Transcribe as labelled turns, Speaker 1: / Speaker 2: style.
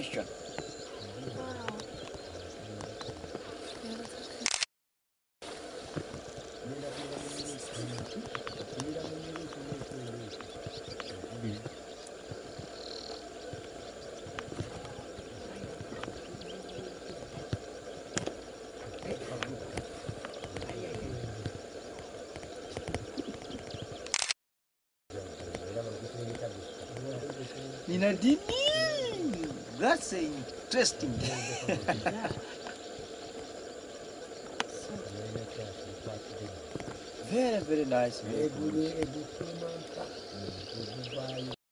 Speaker 1: question.
Speaker 2: Wow.
Speaker 1: Ninadini, that's interesting. Very, very nice. Very good.